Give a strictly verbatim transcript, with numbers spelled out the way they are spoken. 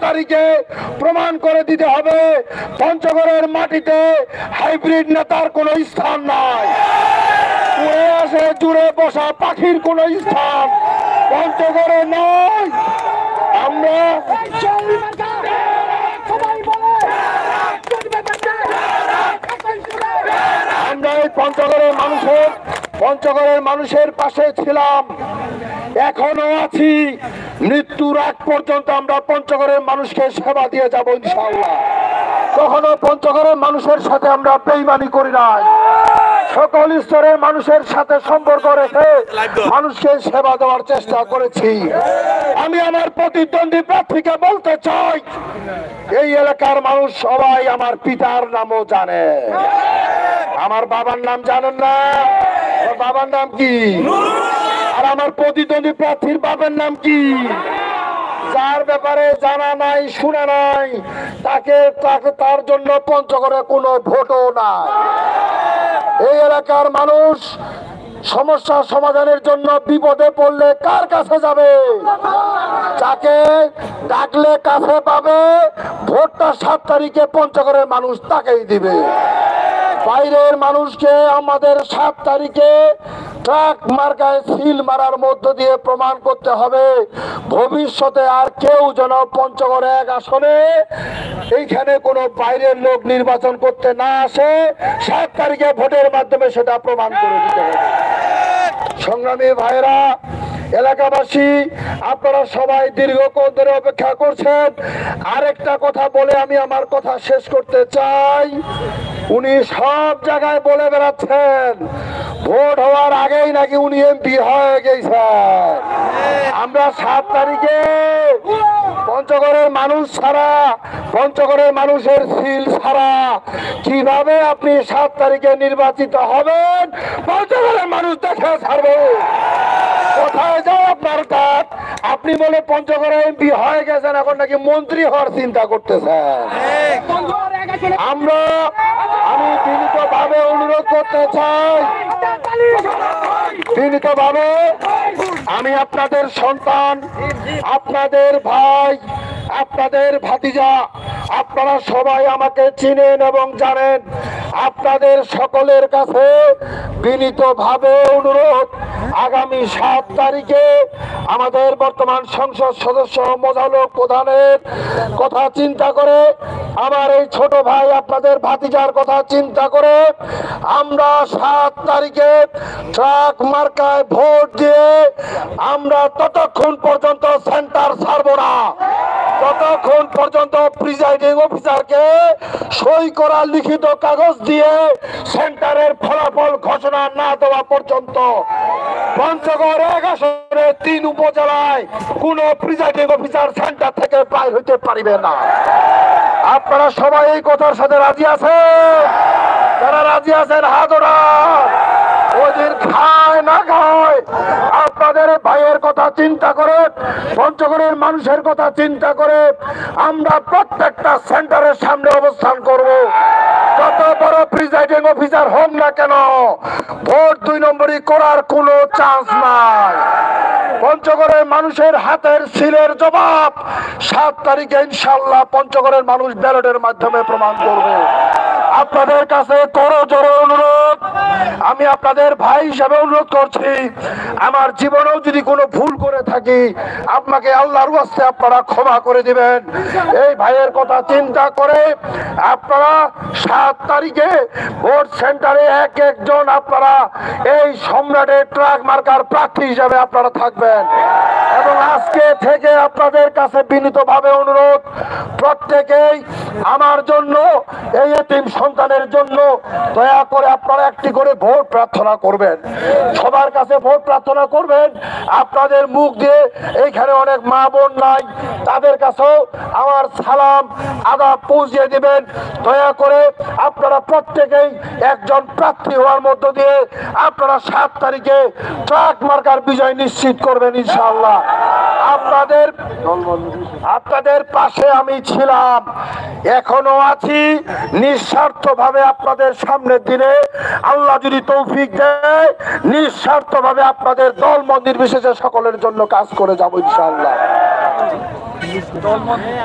তারিখে প্রমাণ করে দিতে হবে পঞ্চগড়ের মাটিতে হাইব্রিড নেতার কোনো স্থান নাই। উড়ে আসে জুড়ে বসা পাখির কোনো স্থান পঞ্চগড়ে নয়। আমরা আমরা এই পঞ্চগড়ের মানুষের পঞ্চগড়ের মানুষের পাশে ছিলাম, এখনো আছি। মৃত্যুর আগ পর্যন্ত আমরা পঞ্চগড়ের মানুষকে সেবা দিয়ে যাব ইনশাআল্লাহ। কখনো পঞ্চগড়ের মানুষের সাথে আমরা বেইমানি করি নাই। সকল স্তরের মানুষের সাথে সম্পর্ক রেখে মানুষকে সেবা দেওয়ার চেষ্টা করেছি। আমি আমার প্রতিদ্বন্দ্বী প্রার্থীকে বলতে চাই, এই এলাকার মানুষ সবাই আমার পিতার নামও জানে। আমার বাবার নাম জানেন না? বাবার নাম কি? আর আমার প্রতিদ্বন্দ্বী প্রার্থীর বাবার নাম কি? যার ব্যাপারে জানা নাই, শোনা নাই, তাকে তাকে তার জন্য পঞ্চগড়ে কোনো ভোটও না। এই এলাকার মানুষ সমস্যা সমাধানের জন্য বিপদে পড়লে কার কাছে যাবে? যাকে ডাকলে কাছে পাবে। ভোটটা সাত তারিখে পঞ্চগড়ের মানুষ তাকেই দিবে। বাইরের মানুষকে আমাদের সাত তারিখে ট্রাক মার্কায় সিল মারার মধ্য দিয়ে প্রমাণ করতে হবে ভবিষ্যতে আর কেউ যেন পঞ্চগড় এক আসনে এইখানে কোনো বাইরের লোক নির্বাচন করতে না আসে। সাত তারিখে ভোটের মাধ্যমে সেটা প্রমাণ করে দিতে হবে। সংগ্রামী ভাইরা, এলাকাবাসী, আপনারা সবাই দীর্ঘক্ষণ ধরে অপেক্ষা করছেন। আরেকটা কথা বলে আমি আমার কথা শেষ করতে চাই। উনি সব জায়গায় বলে বেড়াচ্ছেন ভোট হওয়ার আগেই নাকি উনি এমপি হয়ে গেছেন। আমরা সাত তারিখে পঞ্চগড়ের মানুষ ছাড়া, পঞ্চগড়ের মানুষের সিল ছাড়া কিভাবে আপনি সাত তারিখে নির্বাচিত হবেন পঞ্চগড়ের মানুষ দেখে ছাড়বে। কোথায় যায় আপনার কাজ? আপনি বলে পঞ্চগড়ে এমপি হয়ে গেছেন, এখন নাকি মন্ত্রী হওয়ার চিন্তা করতেছেন। আমরা আমি বিনীত ভাবে অনুরোধ করতে চাই, বিনীত ভাবে আমি আপনাদের সন্তান, আপনাদের ভাই, আপনাদের ভাতিজা, আপনারা সবাই আমাকে চিনেন এবং জানেন। আপনাদের সকলের কাছে বিনীত ভাবে অনুরোধ, আগামী সাত তারিখে আমাদের বর্তমান সংসদ সদস্য মোজালক প্রধানের কথা চিন্তা করে, আমার এই ছোট ভাই আপনাদের ভাতিজার কথা চিন্তা করে আমরা সাত তারিখে ট্রাক মার্কায় ভোট দিয়ে আমরা ততক্ষণ পর্যন্ত সেন্টার ছাড়বো না, ততক্ষণ পর্যন্ত প্রিজাইডিং অফিসারকে সই করা লিখিত কাগজ দিয়ে সেন্টারের ফলাফল ঘোষণা না দেওয়া পর্যন্ত পঞ্চগড় এক আসনে তিন উপজেলায় কোন প্রিজাইডিং অফিসার সেন্টার থেকে বাইর হইতে পারিবে না। আপনারা সবাই এই কথার সাথে রাজি আছেন? যারা রাজি আছেন হাত ওঠান। ওই দিন খায় না খায় আপনাদের ভাইয়ের কথা চিন্তা করে, পঞ্চগড়ের মানুষের কথা চিন্তা করে আমরা প্রত্যেকটা সেন্টারের সামনে অবস্থান করব। যত বড় প্রিজাইডিং অফিসার হোক না কেন, ভোট দুই নম্বরই করার কোনো চান্স নাই। পঞ্চগড়ের মানুষের হাতের সিলের জবাব সাত তারিখে ইনশাল্লাহ পঞ্চগড়ের মানুষ ব্যালটের মাধ্যমে প্রমাণ করবে। আপনাদের কাছে করজোড়ে অনুরোধ, আমি আপনাদের ভাই হিসাবে অনুরোধ করছি, আমার জীবনেও যদি কোনো ভুল করে থাকি আপনাকে আল্লাহর ওয়াস্তে আপনারা ক্ষমা করে দিবেন। এই ভাইয়ের কথা চিন্তা করে আপনারা সাত তারিখে ভোট সেন্টারে এক একজন আপনারা এই সম্রাটের ট্রাক মার্কার প্রার্থী হিসাবে আপনারা থাকবেন। এবং আজকে থেকে আপনাদের কাছে বিনীতভাবে অনুরোধ, প্রত্যেকেই আমার জন্য, এই এতিম সন্তানের জন্য দয়া করে আপনারা একটি করে ভোট প্রার্থনা করবেন। সবার কাছে ভোট প্রার্থনা করবেন। আপনাদের মুখ দিয়ে এইখানে অনেক মা বোন নাই, তাদের কাছেও আমার সালাম আদাব পৌঁছে দিবেন। দয়া করে আপনারা প্রত্যেকেই একজন প্রার্থী হওয়ার মধ্য দিয়ে আপনারা সাত তারিখে ট্রাক মার্কার বিজয় নিশ্চিত করবেন ইনশাআল্লাহ। আপনাদের আপনাদের পাশে আমি ছিলাম, এখনো আছি, নিঃস্বার্থ ভাবে আপনাদের সামনের দিনে আল্লাহ যদি তৌফিক দেয় নিঃস্বার্থ ভাবে আপনাদের দল মত নির্বিশেষে সকলের জন্য কাজ করে যাব ইনশাআল্লাহ।